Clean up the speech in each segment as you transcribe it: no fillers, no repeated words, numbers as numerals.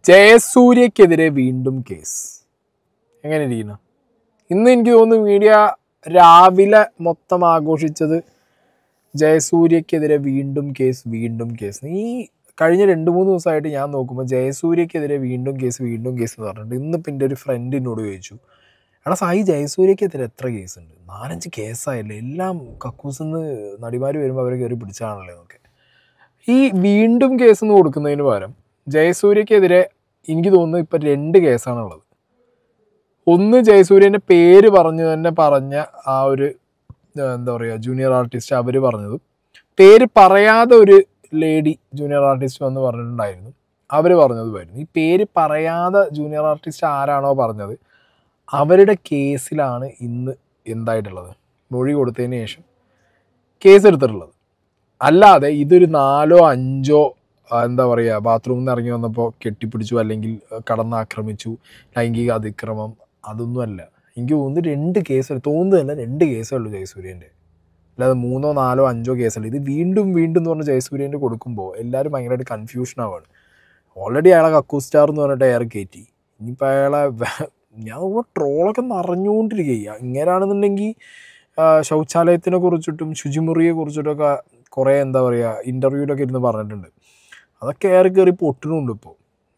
ജയസൂര്യക്കെതിരെ വീണ്ടും കേസ്. എങ്ങനെ ഇരിക്കുന്നു? ഇന്ന് എനിക്ക് തോന്നുന്നു മീഡിയ രാവിലെ മൊത്തം ആഘോഷിച്ചത് ജയസൂര്യക്കെതിരെ വീണ്ടും കേസ്. ഈ കഴിഞ്ഞ 2-3 ദിവസമായിട്ട് ഞാൻ നോക്കുമ്പോൾ ജയസൂര്യക്കെതിരെ വീണ്ടും കേസ് എന്ന് പറഞ്ഞിട്ട് ഇന്നിപ്പോൾ എൻ്റെ ഒരു ഫ്രണ്ട് എന്നോട് ചോദിച്ചു, എടാ സായി, ജയസൂര്യക്കെതിരെ എത്ര കേസുണ്ട്? 4-5 കേസായല്ലേ, എല്ലാം കക്കൂസിന്ന് നടിമാർ വരുമ്പോൾ അവരെ കയറി പിടിച്ചാണല്ലോ എന്നൊക്കെ. ഈ വീണ്ടും കേസ് എന്ന് കൊടുക്കുന്നതിന് പകരം ജയസൂര്യക്കെതിരെ എനിക്ക് തോന്നുന്നു ഇപ്പം 2 കേസാണുള്ളത്. ഒന്ന്, ജയസൂര്യൻ്റെ പേര് പറഞ്ഞ ആ ഒരു എന്താ പറയുക ജൂനിയർ ആർട്ടിസ്റ്റ് അവർ പറഞ്ഞതും, പേര് പറയാതെ ഒരു ലേഡി ജൂനിയർ ആർട്ടിസ്റ്റ് വന്ന് പറഞ്ഞിട്ടുണ്ടായിരുന്നു, അവർ പറഞ്ഞതുമായിരുന്നു. ഈ പേര് പറയാതെ ജൂനിയർ ആർട്ടിസ്റ്റ് ആരാണോ പറഞ്ഞത് അവരുടെ കേസിലാണ് ഇന്ന് എന്തായിട്ടുള്ളത്, മൊഴി കൊടുത്തതിന് ശേഷം കേസെടുത്തിട്ടുള്ളത്. അല്ലാതെ ഇതൊരു 4-5 എന്താ പറയുക ബാത്റൂമിൽ നിന്ന് ഇറങ്ങി വന്നപ്പോൾ കെട്ടിപ്പിടിച്ചു, അല്ലെങ്കിൽ കടന്നാക്രമിച്ചു, ലൈംഗിക അതിക്രമം, അതൊന്നുമല്ല. എനിക്ക് തോന്നുന്നു 2 കേസ്, തോന്നുന്നതല്ല 2 കേസേ ഉള്ളൂ ജയസൂര്യൻ്റെ, അല്ലാതെ 3-4-5 കേസല്ല. ഇത് വീണ്ടും എന്ന് പറഞ്ഞ് ജയസൂര്യൻ്റെ കൊടുക്കുമ്പോൾ എല്ലാവരും ഭയങ്കരമായിട്ട് കൺഫ്യൂഷനാവാണ്. ഓൾറെഡി അയാളെ കക്കൂസ് സ്റ്റാർ എന്ന് പറഞ്ഞിട്ട് എയർ കയറ്റി, ഇനിയിപ്പോൾ അയാളെ ഞാൻ ട്രോളൊക്കെ നിറഞ്ഞുകൊണ്ടിരിക്കുക. ഇങ്ങനെയാണെന്നുണ്ടെങ്കിൽ ശൗചാലയത്തിനെ കുറിച്ചിട്ടും ശുചിമുറിയെ കുറിച്ചിട്ടൊക്കെ കുറേ എന്താ പറയുക ഇൻ്റർവ്യൂലൊക്കെ ഇരുന്ന് പറഞ്ഞിട്ടുണ്ട്. അതൊക്കെ കയറി പൊട്ടുന്നുണ്ട് ഇപ്പോൾ.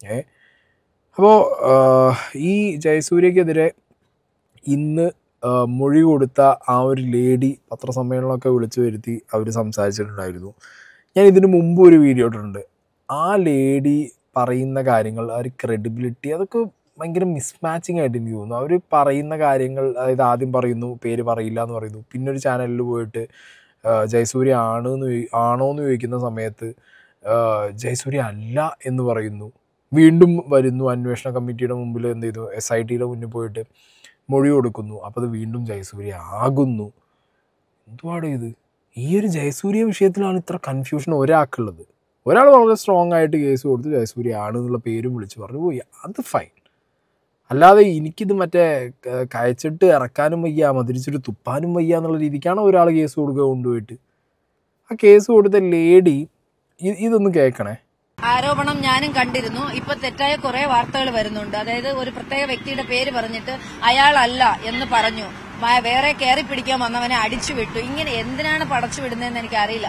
അപ്പോൾ ഈ ജയസൂര്യക്കെതിരെ ഇന്ന് മൊഴി കൊടുത്ത ആ ഒരു ലേഡി പത്രസമ്മേളനമൊക്കെ വിളിച്ചു വരുത്തി അവർ സംസാരിച്ചിട്ടുണ്ടായിരുന്നു. ഞാൻ ഇതിന് മുമ്പ് ഒരു വീഡിയോ ഇട്ടിട്ടുണ്ട്. ആ ലേഡി പറയുന്ന കാര്യങ്ങൾ, ആ ഒരു ക്രെഡിബിലിറ്റി, അതൊക്കെ ഭയങ്കര മിസ്മാച്ചിങ് ആയിട്ട് എനിക്ക് തോന്നുന്നു. അവർ പറയുന്ന കാര്യങ്ങൾ, അതായത് ആദ്യം പറയുന്നു പേര് പറയില്ല എന്ന് പറയുന്നു, പിന്നെ ഒരു ചാനലിൽ പോയിട്ട് ജയസൂര്യ ആണോ എന്ന് ചോദിക്കുന്ന സമയത്ത് ജയസൂര്യ അല്ല എന്ന് പറയുന്നു. വീണ്ടും വരുന്നു, അന്വേഷണ കമ്മിറ്റിയുടെ മുമ്പിൽ എന്ത് ചെയ്തു, SITയുടെ മുന്നിൽ പോയിട്ട് മൊഴി കൊടുക്കുന്നു. അപ്പോൾ അത് വീണ്ടും ജയസൂര്യ ആകുന്നു. എന്തുവാണ് ഇത്? ഈ ഒരു ജയസൂര്യ വിഷയത്തിലാണ് ഇത്ര കൺഫ്യൂഷൻ ഒരാൾക്കുള്ളത്. ഒരാൾ വളരെ സ്ട്രോങ് ആയിട്ട് കേസ് കൊടുത്ത് ജയസൂര്യ ആണ് എന്നുള്ള പേരും വിളിച്ച് പറഞ്ഞു പോയി, അത് ഫൈൻ. അല്ലാതെ എനിക്കിത് മറ്റേ കയച്ചിട്ട് ഇറക്കാനും വയ്യ, മതിരിച്ചിട്ട് തുപ്പാനും വയ്യ എന്നുള്ള രീതിക്കാണ് ഒരാൾ കേസ് കൊടുക്കുക കൊണ്ടുപോയിട്ട്. ആ കേസ് കൊടുത്ത ലേഡി ഇതൊന്ന് കേൾക്കണേ. ആരോപണം ഞാനും കണ്ടിരുന്നു. ഇപ്പൊ തെറ്റായ കുറെ വാർത്തകൾ വരുന്നുണ്ട്. അതായത് ഒരു പ്രത്യേക വ്യക്തിയുടെ പേര് പറഞ്ഞിട്ട് അയാളല്ല എന്ന് പറഞ്ഞു, വേറെ കയറി പിടിക്കാൻ വന്നവനെ അടിച്ചു വിട്ടു. ഇങ്ങനെ എന്തിനാണ് പടച്ചു വിടുന്നതെന്ന് എനിക്കറിയില്ല.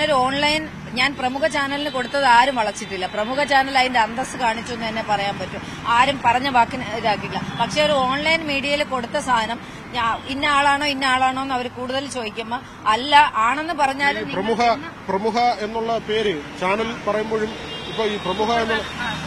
ഞാൻ പ്രമുഖ ചാനലിന് കൊടുത്തത് ആരും വളച്ചിട്ടില്ല. പ്രമുഖ ചാനൽ അതിന്റെ അന്തസ്സ് കാണിച്ചു എന്ന് തന്നെ പറയാൻ പറ്റും. ആരും പറഞ്ഞ വാക്കിന് ഇതാക്കില്ല. പക്ഷെ ഒരു ഓൺലൈൻ മീഡിയയിൽ കൊടുത്ത സാധനം ഇന്ന ആളാണോ എന്ന് അവർ കൂടുതൽ ചോദിക്കുമ്പോ അല്ല, ആണെന്ന് പറഞ്ഞാലും പ്രമുഖ എന്നുള്ള പേര് ചാനൽ പറയുമ്പോഴും ഇപ്പൊ ഈ പ്രമുഖ എന്നുള്ള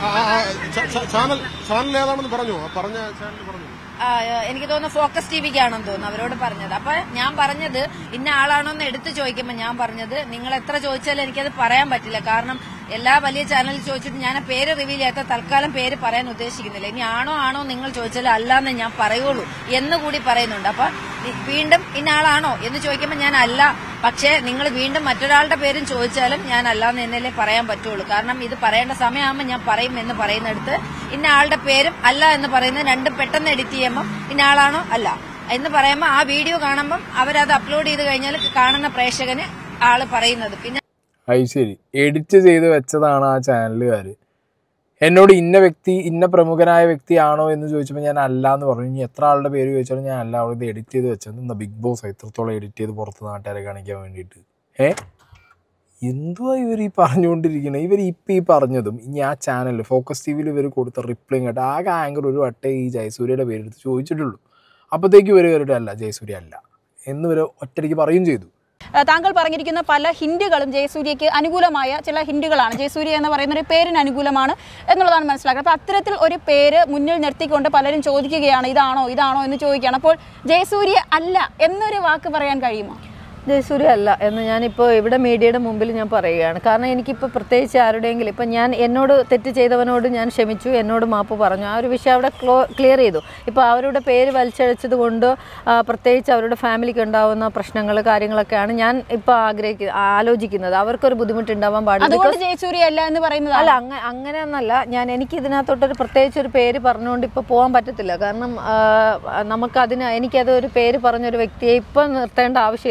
ചാനൽ ഏതാണെന്ന് പറഞ്ഞു, പറഞ്ഞ ചാനൽ പറഞ്ഞു. എനിക്ക് തോന്നുന്നു ഫോക്കസ് TVക്കാണെന്ന് തോന്നുന്നു അവരോട് പറഞ്ഞത്. അപ്പൊ ഞാൻ പറഞ്ഞത് ഇന്ന ആളാണോ എന്ന് എടുത്തു ചോദിക്കുമ്പോൾ ഞാൻ പറഞ്ഞത് നിങ്ങൾ എത്ര ചോദിച്ചാലും എനിക്കത് പറയാൻ പറ്റില്ല. കാരണം എല്ലാ വലിയ ചാനലിൽ ചോദിച്ചിട്ട് ഞാൻ പേര് റിവീൽ ചെയ്യാത്ത തൽക്കാലം പേര് പറയാൻ ഉദ്ദേശിക്കുന്നില്ല. ഇനി ആണോ നിങ്ങൾ ചോദിച്ചാൽ അല്ലാന്ന് ഞാൻ പറയുള്ളൂ എന്നുകൂടി പറയുന്നുണ്ട്. അപ്പൊ വീണ്ടും ഇന്ന ആളാണോ എന്ന് ചോദിക്കുമ്പോൾ ഞാൻ അല്ല, പക്ഷേ നിങ്ങൾ വീണ്ടും മറ്റൊരാളുടെ പേരും ചോദിച്ചാലും ഞാൻ അല്ലാന്ന് എന്നല്ലേ പറയാൻ പറ്റുള്ളൂ. കാരണം ഇത് പറയേണ്ട സമയമാകുമ്പോൾ ഞാൻ പറയും എന്ന് പറയുന്നിടത്ത് ഇന്ന ആളുടെ പേരും അല്ല എന്ന് പറയുന്നത് രണ്ടും പെട്ടെന്ന് എഡിറ്റ് ചെയ്യുമ്പോൾ ഇന്ന ആളാണോ അല്ല എന്ന് പറയുമ്പോൾ ആ വീഡിയോ കാണുമ്പം അവരത് അപ്ലോഡ് ചെയ്ത് കഴിഞ്ഞാൽ കാണുന്ന പ്രേക്ഷകന് ആള് പറയുന്നത്. പിന്നെ ശരി, എഡിറ്റ് ചെയ്ത് വെച്ചതാണ് ആ ചാനലുകാർ. എന്നോട് ഇന്ന പ്രമുഖനായ വ്യക്തിയാണോ എന്ന് ചോദിച്ചപ്പോൾ ഞാൻ അല്ല എന്ന് പറഞ്ഞു. ഇനി എത്ര ആളുടെ പേര് ചോദിച്ചാലും ഞാൻ അല്ല, അവിടെ എഡിറ്റ് ചെയ്ത് വെച്ചത്. എന്താ ബിഗ് ബോസ് എത്രത്തോളം എഡിറ്റ് ചെയ്ത് പുറത്ത് നാട്ടുകാരെ കാണിക്കാൻ വേണ്ടിയിട്ട്? എന്തുവാ ഇവർ ഈ പറഞ്ഞുകൊണ്ടിരിക്കുന്നത്? ഇവർ ഇപ്പം ഈ പറഞ്ഞതും ഇനി ആ ചാനലിൽ ഫോക്കസ് TVയിൽ ഇവർ കൊടുത്ത റിപ്ലൈ കേട്ട് ആകെ ആങ്കർ ഒരു വട്ടേ ഈ ജയസൂര്യയുടെ പേരെടുത്ത് ചോദിച്ചിട്ടുള്ളൂ. അപ്പോഴത്തേക്ക് ഇവർ കയറിയിട്ട് അല്ല, ജയസൂര്യ അല്ല എന്ന് ഇവർ ഒറ്റയ്ക്ക് പറയുകയും ചെയ്തു. താങ്കൾ പറഞ്ഞിരിക്കുന്ന പല ഹിന്റുകളും ജയസൂര്യക്ക് അനുകൂലമായ ചില ഹിന്റുകളാണ്. ജയസൂര്യ എന്ന് പറയുന്ന ഒരു പേരിന് അനുകൂലമാണ് എന്നുള്ളതാണ് മനസ്സിലാക്കുന്നത്. അപ്പോൾ അത്തരത്തിൽ ഒരു പേര് മുന്നിൽ നിർത്തിക്കൊണ്ട് പലരും ചോദിക്കുകയാണ് ഇതാണോ എന്ന് ചോദിക്കുകയാണ്. അപ്പോൾ ജയസൂര്യ അല്ല എന്നൊരു വാക്ക് പറയാൻ കഴിയുമോ? ജയസൂര്യ അല്ല എന്ന് ഞാനിപ്പോൾ ഇവിടെ മീഡിയയുടെ മുമ്പിൽ ഞാൻ പറയുകയാണ്. കാരണം എനിക്കിപ്പോൾ പ്രത്യേകിച്ച് ആരുടെയെങ്കിലും ഇപ്പം ഞാൻ എന്നോട് തെറ്റ് ചെയ്തവനോട് ഞാൻ ക്ഷമിച്ചു, എന്നോട് മാപ്പ് പറഞ്ഞു, ആ ഒരു വിഷയം അവിടെ ക്ലിയർ ചെയ്തു. ഇപ്പോൾ അവരുടെ പേര് വലിച്ചഴച്ചത് കൊണ്ട് പ്രത്യേകിച്ച് അവരുടെ ഫാമിലിക്ക് ഉണ്ടാകുന്ന പ്രശ്നങ്ങൾ കാര്യങ്ങളൊക്കെയാണ് ഞാൻ ഇപ്പോൾ ആലോചിക്കുന്നത്. അവർക്കൊരു ബുദ്ധിമുട്ടുണ്ടാവാൻ പാടില്ല. ജയസൂര്യ അല്ല എന്ന് പറയുന്നത് അല്ല, അങ്ങനെയൊന്നല്ല. എനിക്ക് ഇതിനകത്തോട്ടൊരു പ്രത്യേകിച്ച് ഒരു പേര് പറഞ്ഞുകൊണ്ട് ഇപ്പോൾ പോകാൻ പറ്റത്തില്ല. കാരണം എനിക്കത് ഒരു പേര് പറഞ്ഞൊരു വ്യക്തിയെ ഇപ്പം നിർത്തേണ്ട ആവശ്യമില്ല. ഇനി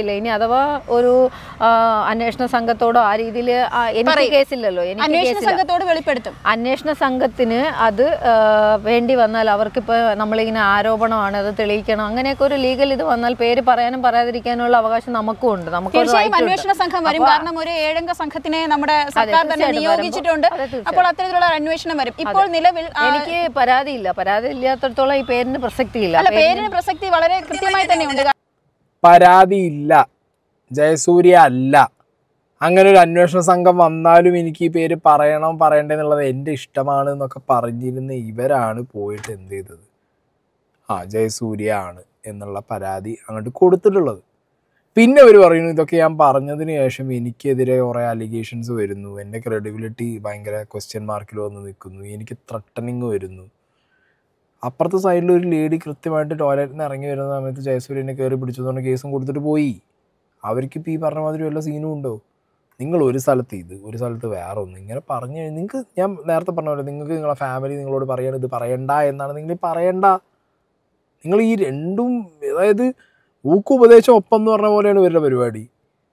അഥവാ ഒരു അന്വേഷണ സംഘത്തോടോ ആ രീതിയിൽ എനിക്ക് കേസില്ലല്ലോ, അന്വേഷണ സംഘത്തോട് വെളിപ്പെടുത്തും. അന്വേഷണ സംഘത്തിന് അത് വേണ്ടി വന്നാൽ അവർക്കിപ്പോൾ നമ്മളിങ്ങനെ ആരോപണമാണ്, അത് തെളിയിക്കണം, അങ്ങനെയൊക്കെ ഒരു ലീഗൽ ഇത് വന്നാൽ പേര് പറയാനും പറയാതിരിക്കാനുള്ള അവകാശം നമുക്കും ഉണ്ട്. തീർച്ചയായും അന്വേഷണ സംഘം വരും. കാരണം ഒരു 7 അംഗ സംഘത്തിനെ നമ്മുടെ സർക്കാർ തന്നെ നിയോഗിച്ചിട്ടുണ്ട്. അപ്പോൾ അത്തരത്തിലുള്ള അന്വേഷണം വരും. ഇപ്പോൾ നിലവിൽ എനിക്ക് പരാതി ഇല്ലാത്തടത്തോളം ഈ പേരിന് പ്രസക്തിയില്ല. അല്ല, പേരിന് പ്രസക്തി വളരെ കൃത്യമായി തന്നെ ഉണ്ട്. പരാതിയില്ല, ജയസൂര്യ അല്ല. അങ്ങനെ ഒരു അന്വേഷണ സംഘം വന്നാലും എനിക്ക് ഈ പേര് പറയണ്ടെന്നുള്ളത് എൻ്റെ ഇഷ്ടമാണ് എന്നൊക്കെ പറഞ്ഞിരുന്ന ഇവരാണ് പോയിട്ട് എന്ത് ചെയ്തത്, ജയസൂര്യ ആണ് എന്നുള്ള പരാതി അങ്ങോട്ട് കൊടുത്തിട്ടുള്ളത്. പിന്നെ അവർ പറയുന്നു ഇതൊക്കെ ഞാൻ പറഞ്ഞതിന് ശേഷം എനിക്കെതിരെ കുറേ അലിഗേഷൻസ് വരുന്നു, എൻ്റെ ക്രെഡിബിലിറ്റി ഭയങ്കര ക്വസ്റ്റ്യൻ മാർക്കിൽ വന്ന് നിൽക്കുന്നു, എനിക്ക് ത്രട്ടനിങ് വരുന്നു. അപ്പുറത്തെ സൈഡിൽ ഒരു ലേഡി കൃത്യമായിട്ട് ടോയ്ലറ്റിൽ നിന്ന് ഇറങ്ങി വരുന്ന സമയത്ത് ജയസൂര്യനെ കയറി പിടിച്ചതുകൊണ്ട് കേസും കൊടുത്തിട്ട് പോയി. അവർക്കിപ്പോൾ ഈ പറഞ്ഞ മാതിരി വല്ല സീനും ഉണ്ടോ? നിങ്ങൾ ഒരു സ്ഥലത്ത് ഇത്, ഒരു സ്ഥലത്ത് വേറെ ഒന്ന്, ഇങ്ങനെ പറഞ്ഞു കഴിഞ്ഞാൽ നിങ്ങൾക്ക്, ഞാൻ നേരത്തെ പറഞ്ഞ പോലെ നിങ്ങൾക്ക് നിങ്ങളെ ഫാമിലി നിങ്ങളോട് പറയണം ഇത് പറയണ്ട എന്നാണ്, നിങ്ങൾ പറയണ്ട. നിങ്ങൾ ഈ രണ്ടും, അതായത് ഊക്കുപദേശം ഒപ്പം എന്ന് പറഞ്ഞ പോലെയാണ് ഇവരുടെ പരിപാടി.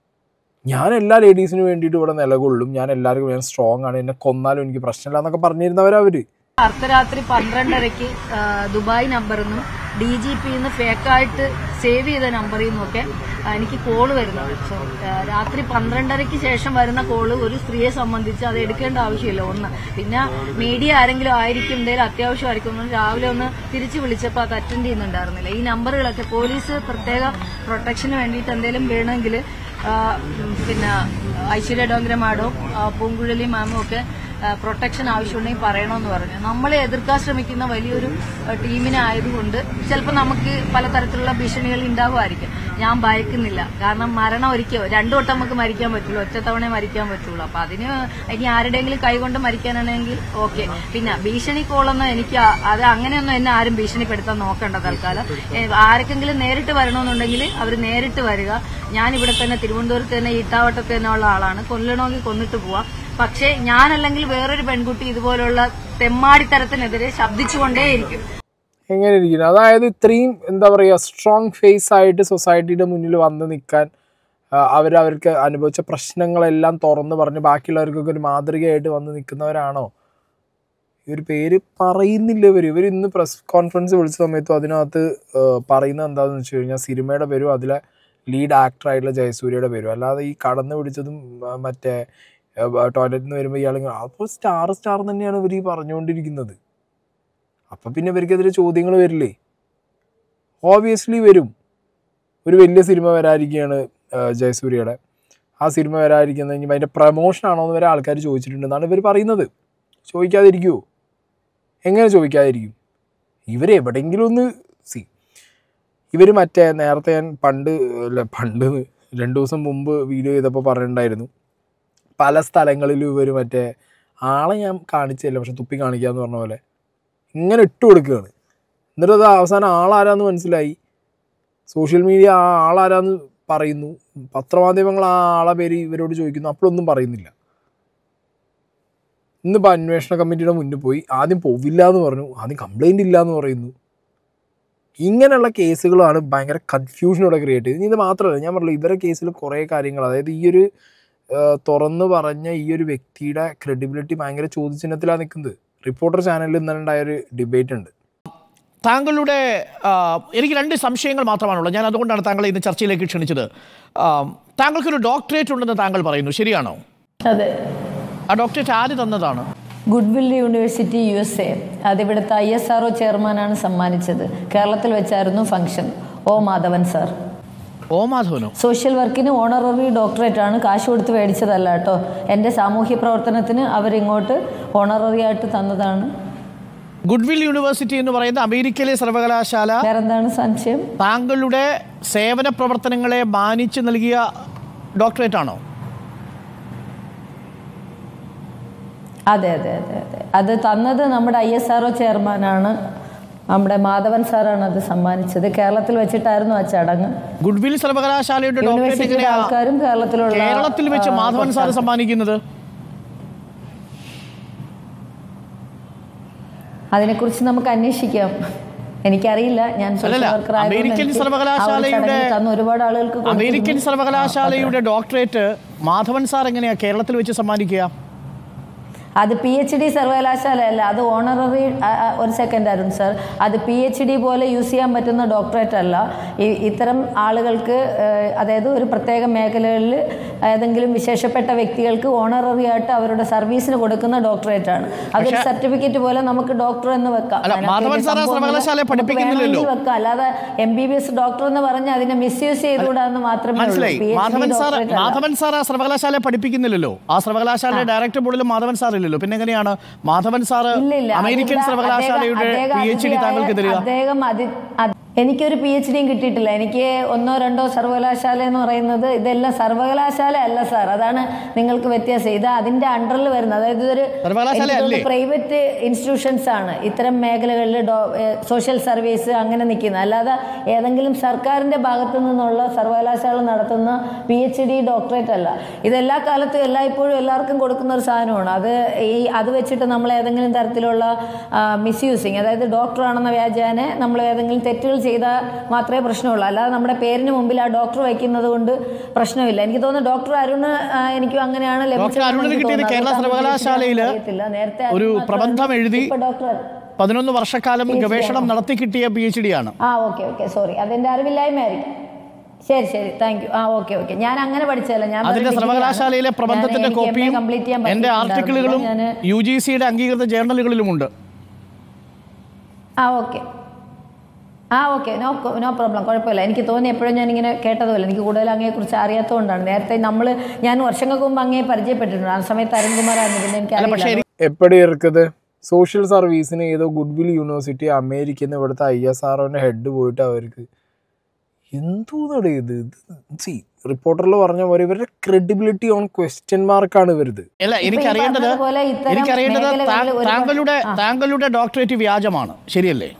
ഞാൻ എല്ലാ ലേഡീസിനും വേണ്ടിയിട്ട് ഇവിടെ നിലകൊള്ളും, ഞാൻ എല്ലാവർക്കും ഞാൻ സ്ട്രോങ് ആണ്, എന്നെ കൊന്നാലും എനിക്ക് പ്രശ്നമില്ല എന്നൊക്കെ പറഞ്ഞിരുന്നവരവർ. അർദ്ധരാത്രി 12:30 ദുബായ് നമ്പറിൽ നിന്നും DGP ഫേക്കായിട്ട് സേവ് ചെയ്ത നമ്പറിൽ നിന്നൊക്കെ എനിക്ക് കോള് വരുന്നത്. സോ രാത്രി 12:30 ശേഷം വരുന്ന കോള് ഒരു സ്ത്രീയെ സംബന്ധിച്ച് അത് എടുക്കേണ്ട ആവശ്യമില്ല. ഒന്ന്, പിന്നെ മീഡിയ ആരെങ്കിലും ആയിരിക്കും, എന്തെങ്കിലും അത്യാവശ്യമായിരിക്കും. രാവിലെ ഒന്ന് തിരിച്ചു വിളിച്ചപ്പോൾ അത് അറ്റൻഡ് ചെയ്യുന്നുണ്ടായിരുന്നില്ല. ഈ നമ്പറുകളൊക്കെ പോലീസ് പ്രത്യേക പ്രൊട്ടക്ഷന് വേണ്ടിയിട്ട് എന്തെങ്കിലും വേണമെങ്കിൽ പിന്നെ ഐശ്വര്യ ഡോങ്കര മാഡവും പൂങ്കുഴലി മാമും ഒക്കെ പ്രൊട്ടക്ഷൻ ആവശ്യമുണ്ടെങ്കിൽ പറയണമെന്ന് പറഞ്ഞു. നമ്മളെ എതിർക്കാൻ ശ്രമിക്കുന്ന വലിയൊരു ടീമിനായതുകൊണ്ട് ചിലപ്പോൾ നമുക്ക് പലതരത്തിലുള്ള ഭീഷണികൾ ഉണ്ടാകുമായിരിക്കും. ഞാൻ ഭയക്കുന്നില്ല. കാരണം മരണം ഒരിക്കൽ 2 വട്ടം നമുക്ക് മരിക്കാൻ പറ്റുള്ളൂ, ഒറ്റത്തവണ മരിക്കാൻ പറ്റുള്ളൂ. അപ്പൊ അതിന് ഇനി ആരുടെയെങ്കിലും കൈകൊണ്ട് മരിക്കാനാണെങ്കിൽ ഓക്കെ. പിന്നെ ഭീഷണി കോളൊന്നും എനിക്ക് അത് അങ്ങനെയൊന്നും എന്നെ ആരും ഭീഷണിപ്പെടുത്താൻ നോക്കണ്ട. തൽക്കാലം ആർക്കെങ്കിലും നേരിട്ട് വരണമെന്നുണ്ടെങ്കിൽ അവർ നേരിട്ട് വരിക. ഞാൻ ഇവിടെ തന്നെ തിരുവനന്തപുരത്ത് തന്നെ ഈട്ടാവട്ടത്ത് തന്നെ ഉള്ള ആളാണ്. കൊല്ലണമെങ്കിൽ കൊന്നിട്ട് പോവാം. പക്ഷേ ഞാനല്ലെങ്കിൽ വേറൊരു പെൺകുട്ടി ഇതുപോലുള്ള തെമ്മാടിത്തരത്തിനെതിരെ ശബ്ദിച്ചുകൊണ്ടേയിരിക്കും. എങ്ങനെ ഇരിക്കുന്നു? അതായത് ഇത്രയും എന്താ പറയുക, സ്ട്രോങ് ഫേസ് ആയിട്ട് സൊസൈറ്റിയുടെ മുന്നിൽ വന്ന് നിൽക്കാൻ അവർക്ക് അനുഭവിച്ച പ്രശ്നങ്ങളെല്ലാം തുറന്ന് പറഞ്ഞ് ബാക്കിയുള്ളവർക്കൊക്കെ ഒരു മാതൃകയായിട്ട് വന്ന് നിൽക്കുന്നവരാണോ? ഈ ഒരു പേര് പറയുന്നില്ല ഇവർ ഇന്ന് പ്രസ് കോൺഫറൻസ് വിളിച്ച സമയത്തും അതിനകത്ത് പറയുന്നത് എന്താണെന്ന് വെച്ച് കഴിഞ്ഞാൽ സിനിമയുടെ പേരും അതിലെ ലീഡ് ആക്ടറായിട്ടുള്ള ജയസൂര്യയുടെ പേരും, അല്ലാതെ ഈ കടന്നു പിടിച്ചതും മറ്റേ ടോയ്ലറ്റിൽ നിന്ന് വരുമ്പോൾ ഇയാൾ അപ്പോൾ സ്റ്റാർ തന്നെയാണ് ഇവർ ഈ പറഞ്ഞുകൊണ്ടിരിക്കുന്നത്. അപ്പം പിന്നെ ഇവർക്കെതിരെ ചോദ്യങ്ങൾ വരില്ലേ? ഓബിയസ്ലി വരും. ഒരു വലിയ സിനിമ വരാതിരിക്കുകയാണ് ജയസൂര്യയുടെ. ആ സിനിമ വരാതിരിക്കുന്നത് കഴിഞ്ഞാൽ അതിൻ്റെ പ്രമോഷനാണോ എന്ന് വരെ ആൾക്കാർ ചോദിച്ചിട്ടുണ്ടെന്നാണ് ഇവർ പറയുന്നത്. ചോദിക്കാതിരിക്കുമോ? എങ്ങനെ ചോദിക്കാതിരിക്കും? ഇവരെവിടെയെങ്കിലും ഒന്ന് ഇവർ മറ്റേ നേരത്തെ ഞാൻ പണ്ട് 2 ദിവസം മുമ്പ് വീഡിയോ ചെയ്തപ്പോൾ പറഞ്ഞിട്ടുണ്ടായിരുന്നു, പല സ്ഥലങ്ങളിലും ഇവർ മറ്റേ ആളെ ഞാൻ കാണിച്ചില്ല പക്ഷെ തുപ്പി കാണിക്കാന്ന് പറഞ്ഞ പോലെ ഇങ്ങനെ ഇട്ട് കൊടുക്കുകയാണ്. എന്നിട്ട് അത് അവസാനം ആളാരാന്ന് മനസ്സിലായി. സോഷ്യൽ മീഡിയ ആ ആളാരാന്ന് പറയുന്നു, പത്രമാധ്യമങ്ങൾ ആ ആളെ പേര് ഇവരോട് ചോദിക്കുന്നു, അപ്പോഴൊന്നും പറയുന്നില്ല. ഇന്നിപ്പോൾ അന്വേഷണ കമ്മിറ്റിയുടെ മുന്നിൽ പോയി ആദ്യം പോവില്ല എന്ന് പറഞ്ഞു, ആദ്യം കംപ്ലൈൻറ്റ് ഇല്ല എന്ന് പറയുന്നു. ഇങ്ങനെയുള്ള കേസുകളാണ് ഭയങ്കര കൺഫ്യൂഷനോടെ ക്രിയേറ്റ് ചെയ്തത്. ഇത് മാത്രമല്ല, ഞാൻ പറഞ്ഞില്ല ഇവരുടെ കേസിൽ കുറേ കാര്യങ്ങൾ, അതായത് ഈ ഒരു തുറന്നു പറഞ്ഞ ഈ ഒരു വ്യക്തിയുടെ ക്രെഡിബിലിറ്റി ഭയങ്കര ചോദ്യചിഹ്നത്തിലാണ് നിൽക്കുന്നത്. റിപ്പോർട്ടർ ചാനലിൽ ഇന്നലെ ഉണ്ടായൊരു ഡിബേറ്റ് ഉണ്ട്. താങ്കളുടെ എനിക്ക് 2 സംശയങ്ങൾ മാത്രമാണുള്ളത്. ഞാൻ അതുകൊണ്ടാണ് താങ്കളെ ഇന്ന് ചർച്ചയിലേക്ക് ക്ഷണിച്ചത്. താങ്കൾക്കൊരു ഡോക്ടറേറ്റ് ഉണ്ടെന്ന് താങ്കൾ പറയുന്നു, ശരിയാണോ? അതെ. ആ ഡോക്ടറേറ്റ് ആര് തന്നതാണ്? Goodwill university USA. അതിവിടുത്തെ ISRO ചെയർമാനാണ് സമ്മാനിച്ചത്. കേരളത്തിൽ വെച്ചായിരുന്നു function. O Madhavan sir. O മാധവനോ? സോഷ്യൽ വർക്കിന് ഓണററി ഡോക്ടറേറ്റ് ആണ്, കാശ് കൊടുത്ത് മേടിച്ചതല്ല കേട്ടോ. എൻ്റെ സാമൂഹ്യ പ്രവർത്തനത്തിന് അവരിങ്ങോട്ട് ഓണററി ആയിട്ട് തന്നതാണ്. ഗുഡ്വിൽ യൂണിവേഴ്സിറ്റി എന്ന് പറയുന്ന അമേരിക്കയിലെ സർവകലാശാല വേറെന്താണ് സംശയം? താങ്കളുടെ സേവന പ്രവർത്തനങ്ങളെ മാനിച്ച് നൽകിയ ഡോക്ടറേറ്റ് ആണോ? അതെ അതെ അതെ അതെ. അത് തന്നത് നമ്മുടെ ISRO ചെയർമാനാണ്, നമ്മുടെ മാധവൻ സാറാണ് അത് സമ്മാനിച്ചത്. കേരളത്തിൽ വെച്ചിട്ടായിരുന്നു ആ ചടങ്ങ്. ഗുഡ്വിൽ സർവകലാശാലയുടെ യൂണിവേഴ്സിറ്റിയുടെ ആൾക്കാരും കേരളത്തിൽ വെച്ച് മാധവൻ സാർ സമ്മാനിക്കുന്നത്? അതിനെക്കുറിച്ച് നമുക്ക് അന്വേഷിക്കാം. എനിക്കറിയില്ല. ഞാൻ സോഷ്യൽ വർക്കർ അമേരിക്കൻ സർവകലാശാലയുടെ ഒരുപാട് ആളുകൾക്ക് അമേരിക്കൻ സർവകലാശാലയുടെ ഡോക്ടറേറ്റ് മാധവൻ സാർ എങ്ങനെയാ കേരളത്തിൽ വെച്ച് സമ്മാനിക്കുക? അത് PhD സർവകലാശാല അല്ല, അത് ഓണററി. ഒരു സെക്കൻഡ് അരുൺ സർ, അത് PhD പോലെ യൂസ് ചെയ്യാൻ പറ്റുന്ന ഡോക്ടറേറ്റ് അല്ല. ഇത്തരം ആളുകൾക്ക്, അതായത് ഒരു പ്രത്യേക മേഖലകളിൽ ഏതെങ്കിലും വിശേഷപ്പെട്ട വ്യക്തികൾക്ക് ഓണററി ആയിട്ട് അവരുടെ സർവീസിന് കൊടുക്കുന്ന ഡോക്ടറേറ്റ് ആണ്. അതൊരു സർട്ടിഫിക്കറ്റ് പോലെ നമുക്ക് ഡോക്ടർ എന്ന് വെക്കാം, വെക്കാം. അല്ലാതെ MBBS ഡോക്ടർ എന്ന് പറഞ്ഞ് അതിനെ മിസ്യൂസ് ചെയ്തുകൂടാന്ന് മാത്രമേ ഉള്ളൂ. മാധവൻ സാർ ആ സർവകലാശാല പഠിപ്പിക്കുന്നില്ലല്ലോ. ആ സർവകലാശാലയുടെ ഡയറക്ടർ ബോർഡിൽ മാധവൻ സാർ ഇല്ലല്ലോ. പിന്നെ എങ്ങനെയാണ് മാധവൻ സാർ അമേരിക്കൻ സർവകലാശാലയുടെ PhD താങ്കൾക്ക് തരിക? എനിക്കൊരു PhDയും കിട്ടിയിട്ടില്ല. എനിക്ക് 1-2 സർവകലാശാല എന്ന് പറയുന്നത് ഇതെല്ലാം സർവകലാശാല അല്ല സാർ. അതാണ് നിങ്ങൾക്ക് വ്യത്യാസം. ഇത് അതിന്റെ അണ്ടറിൽ വരുന്നത്, അതായത് ഇതൊരു പ്രൈവറ്റ് ഇൻസ്റ്റിറ്റ്യൂഷൻസ് ആണ് ഇത്തരം മേഖലകളിൽ സോഷ്യൽ സർവീസ് അങ്ങനെ നിൽക്കുന്നത്. അല്ലാതെ ഏതെങ്കിലും സർക്കാരിന്റെ ഭാഗത്തു നിന്നുള്ള സർവകലാശാല നടത്തുന്ന PhD ഡോക്ടറേറ്റ് അല്ല. ഇതെല്ലാ കാലത്തും എല്ലായ്പ്പോഴും എല്ലാവർക്കും കൊടുക്കുന്ന ഒരു സാധനമാണ്. അത് വെച്ചിട്ട് നമ്മൾ ഏതെങ്കിലും തരത്തിലുള്ള മിസ്യൂസിങ്, അതായത് ഡോക്ടറാണെന്ന വ്യാജേന നമ്മൾ ഏതെങ്കിലും തെറ്റുകൾ ചെയ്താൽ മാത്രമേ പ്രശ്നമുള്ളൂ. അല്ലാതെ നമ്മുടെ പേരിന് മുമ്പിൽ ആ ഡോക്ടർ വയ്ക്കുന്നത് കൊണ്ട് പ്രശ്നമില്ല. എനിക്ക് തോന്നുന്നു ഡോക്ടർ അരുണ് എനിക്കും അങ്ങനെയാണ് ലഭിച്ചത്. കേരള സർവകലാശാലയിൽ ഒരു പ്രബന്ധം എഴുതി 11 വർഷക്കാലം ഗവേഷണം നടത്തി കിട്ടിയ PhD ആണ്. ഓക്കെ സോറി, അതെന്റെ അറിവില്ലായ്മയായിരിക്കും. ശരി താങ്ക് യു. ഓക്കെ ഞാൻ അങ്ങനെ പഠിച്ചതല്ല. ഞാൻ അതിന്റെ സർവകലാശാലയിലെ പ്രബന്ധത്തിന്റെ കോപ്പിയും എന്റെ ആർട്ടിക്കിളുകളും UGCയുടെ അംഗീകൃത ജേർണലുകളിലുമുണ്ട്. ഓക്കെ നോ പ്രോബ്ലം, കുഴപ്പമില്ല. എനിക്ക് തോന്നി എപ്പോഴും ഞാനിങ്ങനെ കേട്ടതുമല്ല, എനിക്ക് കൂടുതൽ അങ്ങയെക്കുറിച്ച് അറിയാത്തതുകൊണ്ടാണ്. നേരത്തെ ഞാൻ വർഷങ്ങൾക്ക് മുമ്പ് അങ്ങയെ പരിചയപ്പെട്ടിട്ടുണ്ട്. ആ സമയത്ത് അരുൺകുമാറായിരുന്നു. പിന്നെ എനിക്ക് എപ്പടി ഇരിക്കുന്നത് സോഷ്യൽ സർവീസിന് ഏതോ ഗുഡ്വിൽ യൂണിവേഴ്സിറ്റി അമേരിക്കന്ന് ഇവിടുത്തെ ISROന്റെ ഹെഡ് പോയിട്ട് അവർക്ക് എന്തോന്നടേ ഇത് റിപ്പോർട്ടറിൽ പറഞ്ഞ പോലെ ഇവരുടെ ക്രെഡിബിലിറ്റി ഓൺ ക്വസ്റ്റ്യൻ മാർക്കാണ് ഇവരുത്. അല്ല, എനിക്കറിയേണ്ടത് താങ്കളുടെ ഡോക്ടറേറ്റ് വ്യാജമാണ്, ശരിയല്ലേ?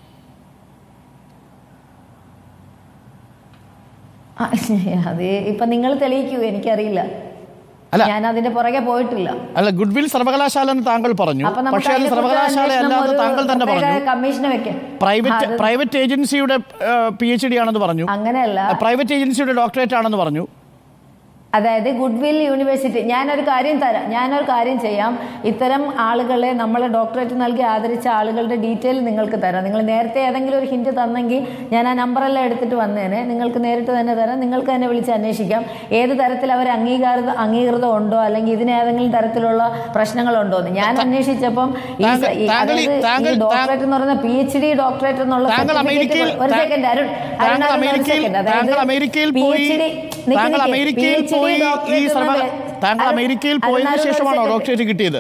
അത് ഇപ്പൊ നിങ്ങൾ തെളിയിക്കൂ, എനിക്കറിയില്ല. ഞാൻ അതിന്റെ പുറകെ പോയിട്ടില്ല. അല്ല, ഗുഡ്വിൽ സർവകലാശാല എന്ന് താങ്കൾ പറഞ്ഞു, പക്ഷേ അത് സർവകലാശാല അല്ലാതെ താങ്കൾ തന്നെ പറഞ്ഞു. കമ്മീഷനെ വെക്കാം. പ്രൈവറ്റ് ഏജൻസിയുടെ PhD ആണെന്ന് പറഞ്ഞു. അങ്ങനെയല്ല, പ്രൈവറ്റ് ഏജൻസിയുടെ ഡോക്ടറേറ്റ് ആണെന്ന് പറഞ്ഞു. അതായത് ഗുഡ്വിൽ യൂണിവേഴ്സിറ്റി. ഞാനൊരു കാര്യം ചെയ്യാം. ഇത്തരം ആളുകളെ നമ്മളെ ഡോക്ടറേറ്റ് നൽകി ആദരിച്ച ആളുകളുടെ ഡീറ്റെയിൽ നിങ്ങൾക്ക് തരാം. നിങ്ങൾ നേരത്തെ ഏതെങ്കിലും ഒരു ഹിന്റ് തന്നെങ്കിൽ ഞാൻ ആ നമ്പറെല്ലാം എടുത്തിട്ട് വന്നേനെ. നിങ്ങൾക്ക് നേരിട്ട് തന്നെ തരാം. നിങ്ങൾക്ക് തന്നെ വിളിച്ച് അന്വേഷിക്കാം ഏത് തരത്തിൽ അവർ അംഗീകൃതം ഉണ്ടോ, അല്ലെങ്കിൽ ഇതിന് ഏതെങ്കിലും തരത്തിലുള്ള പ്രശ്നങ്ങളുണ്ടോ എന്ന്. ഞാൻ അന്വേഷിച്ചപ്പം ഡോക്ടറേറ്റ് എന്ന് പറയുന്ന PhD ഡോക്ടറേറ്റ് എന്നുള്ള സർട്ടിഫിക്കറ്റ്. ഒരു സെക്കൻഡ് അരുൺ, താങ്കൾ അമേരിക്കയിൽ പോയതിനു ശേഷമാണോ ഡോക്ടറേറ്റ് കിട്ടിയത്?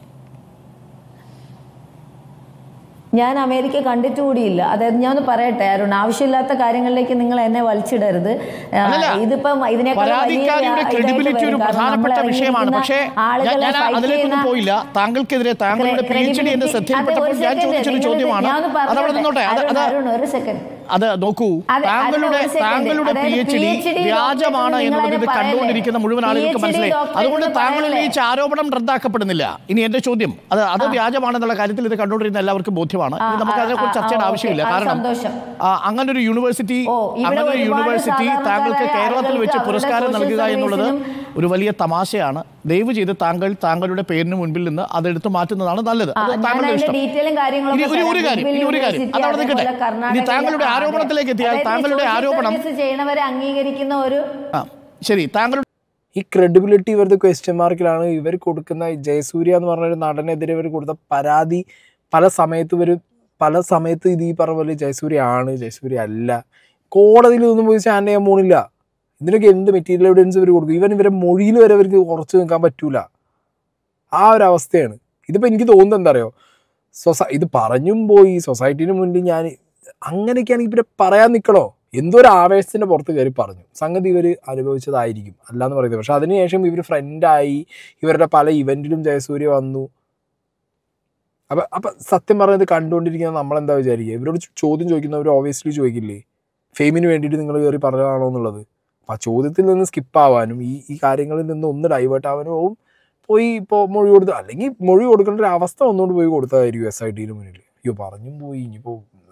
ഞാൻ അമേരിക്ക കണ്ടിട്ടുകൂടിയില്ല. അതായത് ഞാൻ ഒന്ന് പറയട്ടെ അരുൺ, ആവശ്യമില്ലാത്ത കാര്യങ്ങളിലേക്ക് നിങ്ങൾ എന്നെ വലിച്ചിടരുത്. ഇതിപ്പം ക്രെഡിബിലിറ്റി ഒരു പ്രധാനപ്പെട്ട വിഷയമാണ്. പക്ഷേ അതിലേക്കൊന്നും പോയില്ല. താങ്കളുക്കെതിരെ താങ്കളുടെ PhD എന്റെ ശ്രദ്ധയിൽപ്പെട്ടപ്പോൾ ഞാൻ ചോദിച്ചൊരു ചോദ്യമാണ്. അതവിടെ നിന്നോട്ടെ. ഒരു സെക്കൻഡ്, അത് നോക്കൂ, താങ്കളുടെ PhD വ്യാജമാണ് എന്നുള്ളത് ഇത് കണ്ടുകൊണ്ടിരിക്കുന്ന മുഴുവൻ ആളുകൾക്ക് മനസ്സിലായി. അതുകൊണ്ട് താങ്കൾ ഉന്നയിച്ച ആരോപണം റദ്ദാക്കപ്പെടുന്നില്ല. ഇനി എന്റെ ചോദ്യം അത് വ്യാജമാണെന്നുള്ള കാര്യത്തിൽ ഇത് കണ്ടുകൊണ്ടിരുന്ന എല്ലാവർക്കും ബോധ്യമാണ്. നമുക്ക് അതിനെക്കുറിച്ച് ചർച്ചയുടെ ആവശ്യമില്ല. കാരണം അങ്ങനൊരു യൂണിവേഴ്സിറ്റി താങ്കൾക്ക് കേരളത്തിൽ വെച്ച് പുരസ്കാരം നൽകുക എന്നുള്ളത് ഒരു വലിയ തമാശയാണ്. ദയവ് ചെയ്ത് താങ്കളുടെ പേരിന് മുൻപിൽ നിന്ന് അതെടുത്ത് മാറ്റുന്നതാണ് നല്ലത്. താങ്കളുടെ ഇഷ്ടം. ഒരു കാര്യം അതവിടെ നിൽക്കട്ടെ. ഇനി താങ്കളുടെ ആരോപണത്തിലേക്ക് എത്തിയാൽ താങ്കളുടെ ആരോപണം അംഗീകരിക്കുന്ന ഒരു ശരി, താങ്കളുടെ ഈ ക്രെഡിബിലിറ്റി ഇവരുടെ ക്വസ്റ്റ്യൻ മാർക്കിലാണ്. ഇവർ കൊടുക്കുന്ന ജയസൂര്യ എന്ന് പറഞ്ഞൊരു നടനെതിരെ ഇവർ കൊടുത്ത പരാതി പല സമയത്ത് ഇത് ഈ പറഞ്ഞ പോലെ ജയസൂര്യ അല്ല, കോടതിയിൽ ഇതൊന്നും പോയി സ്റ്റാൻഡ് ചെയ്യാൻ പോണില്ല. ഇതിനൊക്കെ എന്ത് മെറ്റീരിയൽ എവിഡൻസ് ഇവർ കൊടുക്കും? ഇവരെ മൊഴിയിൽ വരെ അവർക്ക് ഉറച്ചു നിൽക്കാൻ പറ്റൂല. ആ ഒരു അവസ്ഥയാണ്. ഇതിപ്പോൾ എനിക്ക് തോന്നുന്നത് എന്താ അറിയോ, ഇത് പറഞ്ഞും പോയി സൊസൈറ്റീന് മുന്നിൽ ഞാൻ അങ്ങനെയൊക്കെയാണെങ്കിൽ ഇവരെ പറയാൻ നിൽക്കണോ? എന്തോ ഒരു ആവേശത്തിൻ്റെ പുറത്ത് കയറി പറഞ്ഞു. സംഗതി ഇവർ അനുഭവിച്ചതായിരിക്കും, അല്ലാന്ന് പറയുന്നത്. പക്ഷെ അതിനുശേഷം ഇവർ ഫ്രണ്ടായി, ഇവരുടെ പല ഇവൻറ്റിലും ജയസൂര്യ വന്നു. അപ്പം സത്യം പറഞ്ഞത് കണ്ടുകൊണ്ടിരിക്കുന്നത് നമ്മളെന്താ വിചാരിക്കുക? ഇവരോട് ചോദ്യം ചോദിക്കുന്നവർ ഓബിയസ്ലി ചോദിക്കില്ലേ ഫെയിമിന് വേണ്ടിയിട്ട് നിങ്ങൾ കയറി പറഞ്ഞതാണോ എന്നുള്ളത്. അപ്പം ആ ചോദ്യത്തിൽ നിന്ന് സ്കിപ്പാവാനും ഈ കാര്യങ്ങളിൽ നിന്ന് ഒന്ന് ഡൈവേർട്ട് ആവാനും പോയി ഇപ്പോൾ മൊഴി കൊടുത്ത്, അല്ലെങ്കിൽ മൊഴി കൊടുക്കേണ്ട ഒരു അവസ്ഥ ഒന്നുകൊണ്ട് പോയി കൊടുത്തതായിരിക്കും SITന് മുന്നിൽ. അയ്യോ പറഞ്ഞും പോയി, ഇനിയിപ്പോൾ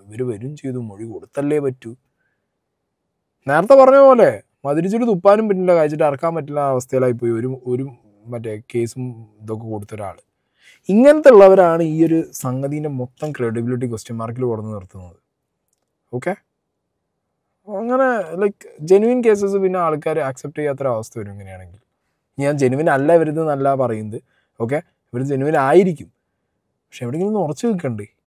ഇവർ വരും ചെയ്തു, മൊഴി കൊടുത്തല്ലേ പറ്റൂ. നേരത്തെ പറഞ്ഞ പോലെ മതിരിച്ചിട്ട് തുപ്പാനും പറ്റില്ല, കഴിച്ചിട്ട് ഇറക്കാൻ പറ്റില്ല അവസ്ഥയിലായി പോയി ഒരു മറ്റേ കേസും ഇതൊക്കെ കൊടുത്ത ഒരാൾ. ഇങ്ങനത്തെ ഉള്ളവരാണ് ഈ ഒരു സംഗതിൻ്റെ മൊത്തം ക്രെഡിബിലിറ്റി ക്വസ്റ്റ്യൻ മാർക്കിൽ കൊടുന്ന് നിർത്തുന്നത്. ഓക്കെ, അങ്ങനെ ലൈക്ക് ജെനുവിൻ കേസസ് പിന്നെ ആൾക്കാർ ആക്സെപ്റ്റ് ചെയ്യാത്തൊരവസ്ഥ വരും ഇങ്ങനെയാണെങ്കിൽ. ഞാൻ ജെനുവിൻ അല്ല ഇവരിതെന്നല്ല പറയുന്നത്, ഓക്കെ, ഇവർ ജെനുവിൻ ആയിരിക്കും, പക്ഷെ എവിടെയെങ്കിലും ഉറച്ചു നിൽക്കണ്ടേ.